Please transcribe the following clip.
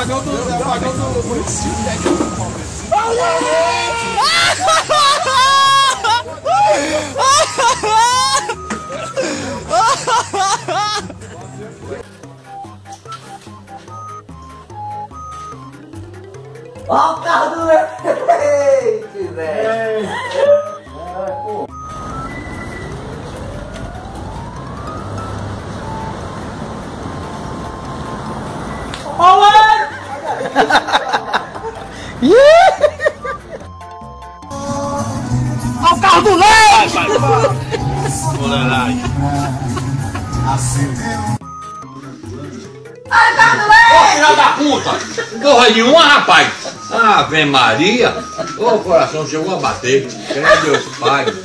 apagão do município. Ó o carro do Leite, velho. Olha! Olha o carro do Leite! Olha lá. Olha o carro do Leite! Ô, filha da puta! Porra nenhuma, rapaz! Ave Maria! Ô, coração chegou a bater. Credo Deus, Pai.